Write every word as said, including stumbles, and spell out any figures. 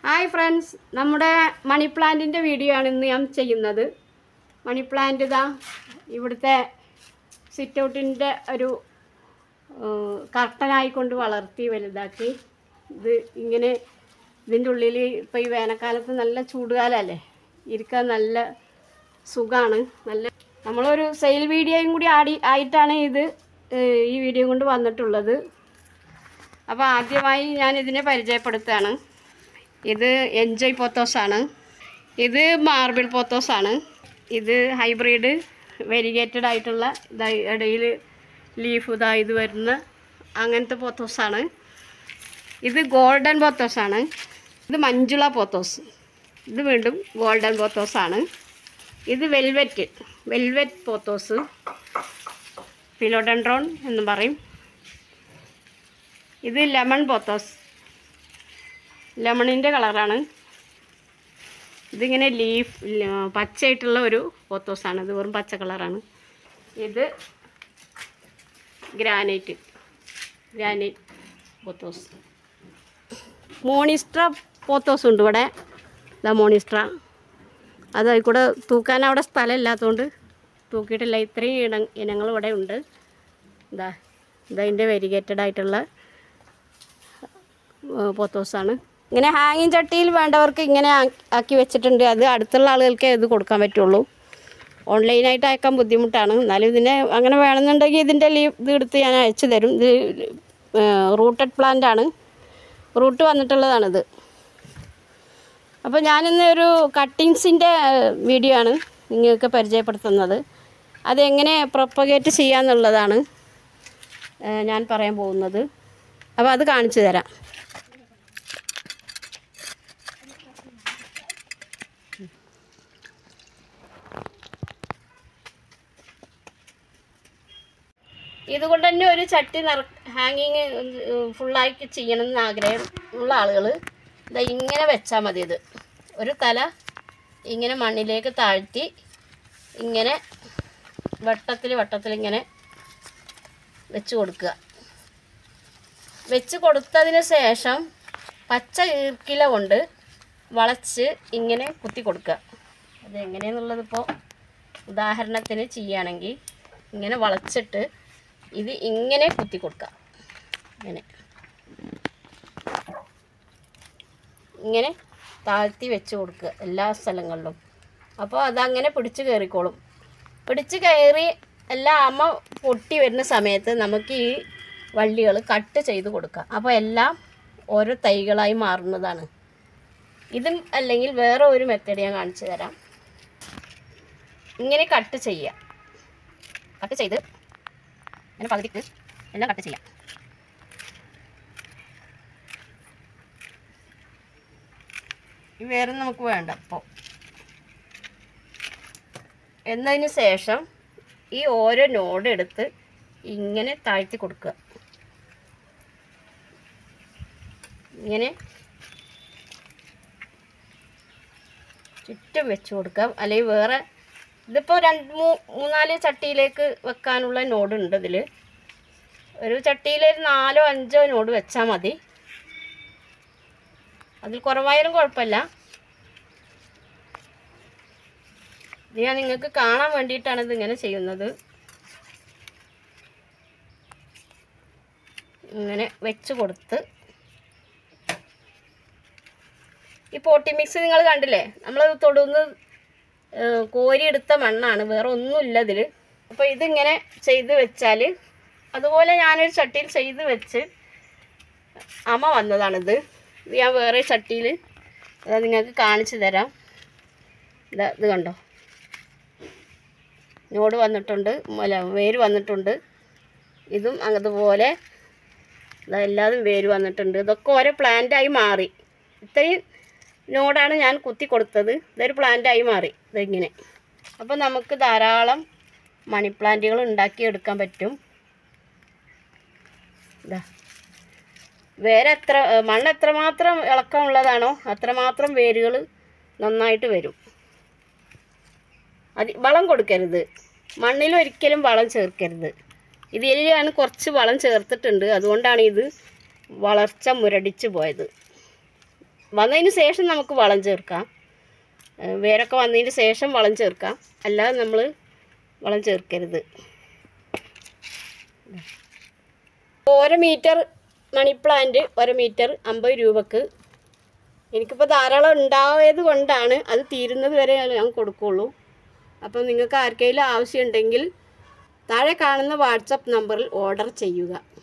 Hi friends, നമ്മുടെ മണി പ്ലാന്റിൻ്റെ video ആണ് ഇന്ന് ഞാൻ ചെയ്യുന്നത്. മണി പ്ലാന്റ് ഇതാ ഇവിടുത്തെ സിറ്റ് ഔട്ടിൻ്റെ ഒരു കർട്ടനായിക്കൊണ്ട് വളർത്തി വലുതാക്കി. ഇത് ഇങ്ങനെ ഇതിൻ്റെ ഉള്ളിൽ ഇപ്പോൾ ഈ വേനൽക്കാലത്ത് നല്ല ചൂടുകാലമല്ലേ, ഇരിക്കാൻ നല്ല സുഖമാണ്. നല്ല നമ്മളൊരു സെയിൽ വീഡിയോയും കൂടി ആടി ആയിട്ടാണ് ഇത് ഈ വീഡിയോ കൊണ്ട് വന്നിട്ടുള്ളത്. അപ്പോൾ ആദ്യമായി ഞാൻ ഇതിനെ പരിചയപ്പെടുത്തുകയാണ്. ഇത് എൻജോയ് പോത്തോസാണ്. ഇത് മാർബിൾ പോത്തോസാണ്. ഇത് ഹൈബ്രിഡ് വെരിഗേറ്റഡ് ആയിട്ടുള്ള ഇടയിൽ ലീഫ് ഇതാ ഇത് വരുന്ന അങ്ങനത്തെ പോത്തോസാണ്. ഇത് ഗോൾഡൻ പോത്തോസാണ്. ഇത് മഞ്ജുള പോത്തോസ്. ഇത് വീണ്ടും ഗോൾഡൻ പോത്തോസാണ്. ഇത് വെൽവെറ്റ് വെൽവെറ്റ് പോത്തോസ്, ഫിലോഡെൻഡ്രോൺ എന്ന് പറയും. ഇത് ലെമൺ പോത്തോസ്, ലെമണിൻ്റെ കളറാണ്. ഇതിങ്ങനെ ലീഫ് പച്ചയായിട്ടുള്ള ഒരു പോത്തോസാണ്. ഇത് വെറും പച്ച കളറാണ്. ഇത് ഗ്രാനൈറ്റ് ഗ്രാനൈറ്റ് പോത്തോസ്. മോണിസ്ട്ര പോത്തോസ് ഉണ്ട് ഇവിടെ. ഇതാ മോണിസ്ട്ര. അത് കൂടെ തൂക്കാൻ അവിടെ സ്ഥലം ഇല്ലാത്തതുകൊണ്ട് തൂക്കിയിട്ടില്ല. ഇത്രയും ഇന ഇനങ്ങൾ ഇവിടെ ഉണ്ട്. ഇതാ ഇതതിൻ്റെ വെരിഗേറ്റഡ് ആയിട്ടുള്ള പോത്തോസാണ്. ഇങ്ങനെ ഹാങ്ങിങ് ചട്ടിയിൽ വേണ്ടവർക്ക് ഇങ്ങനെ ആക്കി വെച്ചിട്ടുണ്ട്. അത് അടുത്തുള്ള ആളുകൾക്ക് ഇത് കൊടുക്കാൻ പറ്റുള്ളൂ. ഓൺലൈനായിട്ട് അയക്കാൻ ബുദ്ധിമുട്ടാണ്. എന്നാലും ഇതിനെ അങ്ങനെ വേണമെന്നുണ്ടെങ്കിൽ ഇതിൻ്റെ ലീവ് ഇത് എടുത്ത് ഞാൻ അയച്ചു തരും. ഇത് റൂട്ടഡ് പ്ലാന്റ് ആണ്, റൂട്ട് വന്നിട്ടുള്ളതാണിത്. അപ്പോൾ ഞാനിന്ന് ഒരു കട്ടിങ്സിൻ്റെ വീഡിയോ ആണ് നിങ്ങൾക്ക് പരിചയപ്പെടുത്തുന്നത്. അതെങ്ങനെ പ്രൊപ്പഗേറ്റ് ചെയ്യാമെന്നുള്ളതാണ് ഞാൻ പറയാൻ പോകുന്നത്. അപ്പോൾ അത് കാണിച്ചു തരാം. ഇതുകൊണ്ട് തന്നെ ഒരു ചട്ടി നിറ ഹാങ്ങിങ് ഫുള്ളാക്കി ചെയ്യണമെന്ന് ആഗ്രഹം ഉള്ള ആളുകൾ ഇതാ ഇങ്ങനെ വെച്ചാൽ മതി. ഇത് ഒരു തല ഇങ്ങനെ മണ്ണിലേക്ക് താഴ്ത്തി ഇങ്ങനെ വട്ടത്തിൽ വട്ടത്തിൽ ഇങ്ങനെ വെച്ച് കൊടുക്കുക. വെച്ച് കൊടുത്തതിന് ശേഷം പച്ച ഈർക്കില കൊണ്ട് വളച്ച് ഇങ്ങനെ കുത്തി കൊടുക്കുക. അത് എങ്ങനെയെന്നുള്ളതിപ്പോൾ ഉദാഹരണത്തിന് ചെയ്യുകയാണെങ്കിൽ ഇങ്ങനെ വളച്ചിട്ട് ഇത് ഇങ്ങനെ കുത്തി കൊടുക്കുക. ഇങ്ങനെ ഇങ്ങനെ താഴ്ത്തി വെച്ച് കൊടുക്കുക എല്ലാ സ്ഥലങ്ങളിലും. അപ്പോൾ അതങ്ങനെ പിടിച്ച് കയറിക്കോളും. പിടിച്ച് കയറി എല്ലാ അമ്മ പൊട്ടി വരുന്ന സമയത്ത് നമുക്ക് ഈ വള്ളികൾ കട്ട് ചെയ്ത് കൊടുക്കുക. അപ്പോൾ എല്ലാം ഓരോ തൈകളായി മാറുന്നതാണ്. ഇതും അല്ലെങ്കിൽ വേറെ ഒരു മെത്തേഡ് ഞാൻ കാണിച്ചു തരാം. ഇങ്ങനെ കട്ട് ചെയ്യുക. കട്ട് ചെയ്ത് അങ്ങനെ പകുതിക്ക് എല്ലാം കട്ട് ചെയ്യാം. ഈ വേറെ നമുക്ക് വേണ്ട. അപ്പോൾ എന്നതിന് ശേഷം ഈ ഓരോ നോഡ് എടുത്ത് ഇങ്ങനെ താഴ്ത്തി കൊടുക്കുക. ഇങ്ങനെ ചുറ്റും വെച്ച് കൊടുക്കാം. അല്ലെങ്കിൽ വേറെ ഇതിപ്പോൾ രണ്ട് മൂ മൂന്നാല് ചട്ടിയിലേക്ക് വെക്കാനുള്ള നോഡുണ്ട്. ഇതിൽ ഒരു ചട്ടിയിൽ ഒരു നാലോ അഞ്ചോ നോഡ് വെച്ചാൽ മതി. അതിൽ കുറവായാലും കുഴപ്പമില്ല. ഇത് ഞാൻ നിങ്ങൾക്ക് കാണാൻ വേണ്ടിയിട്ടാണ് ഇതിങ്ങനെ ചെയ്യുന്നത്. ഇങ്ങനെ വെച്ച് കൊടുത്ത് ഈ പോട്ടി മിക്സ് നിങ്ങൾ കണ്ടില്ലേ, നമ്മൾ തൊടുന്ന് കോരിയെടുത്ത മണ്ണാണ്, വേറെ ഒന്നുമില്ല ഇതിൽ. അപ്പോൾ ഇതിങ്ങനെ ചെയ്ത് വെച്ചാൽ അതുപോലെ ഞാനൊരു ചട്ടിയിൽ ചെയ്ത് വെച്ച് അമ്മ വന്നതാണിത്. ഇത് ഞാൻ വേറെ ചട്ടിയിൽ അത് നിങ്ങൾക്ക് കാണിച്ചു തരാം. ഇതാ ഇത് കണ്ടോ, നോട് വന്നിട്ടുണ്ട്, അല്ല വേര് വന്നിട്ടുണ്ട്. ഇതും അതുപോലെ എല്ലാതും വേര് വന്നിട്ടുണ്ട്. ഇതൊക്കെ ഓരോ പ്ലാന്റായി മാറി. ഇത്രയും നോടാണ് ഞാൻ കുത്തി കൊടുത്തത്. ഇതൊരു പ്ലാന്റായി മാറി ഇതിങ്ങനെ. അപ്പോൾ നമുക്ക് ധാരാളം മണി പ്ലാന്റുകൾ ഉണ്ടാക്കിയെടുക്കാൻ പറ്റും. ഇതാ വേറെ എത്ര മണ്ണ് എത്രമാത്രം ഇളക്കമുള്ളതാണോ അത്രമാത്രം വേരുകൾ നന്നായിട്ട് വരും. അത് വളം കൊടുക്കരുത്, മണ്ണിൽ ഒരിക്കലും വളം ചേർക്കരുത്. ഇതിൽ ഞാൻ കുറച്ച് വളം ചേർത്തിട്ടുണ്ട്, അതുകൊണ്ടാണ് ഇത് വളർച്ച മുരടിച്ച് പോയത്. വന്നതിന് ശേഷം നമുക്ക് വളം ചേർക്കാം. വേരൊക്കെ വന്നതിന് ശേഷം വളം ചേർക്കാം, അല്ലാതെ നമ്മൾ വളം ചേർക്കരുത്. ഓരോ മീറ്റർ മണി പ്ലാന്റ് ഒരു മീറ്റർ അമ്പത് രൂപക്ക്. എനിക്കിപ്പോൾ ധാരാളം ഉണ്ടായത് കൊണ്ടാണ് അത് തീരുന്നത് വരെ ഞാൻ കൊടുക്കുകയുള്ളൂ. അപ്പം നിങ്ങൾക്ക് ആർക്കെങ്കിലും ആവശ്യമുണ്ടെങ്കിൽ താഴെ കാണുന്ന വാട്സപ്പ് നമ്പറിൽ ഓർഡർ ചെയ്യുക.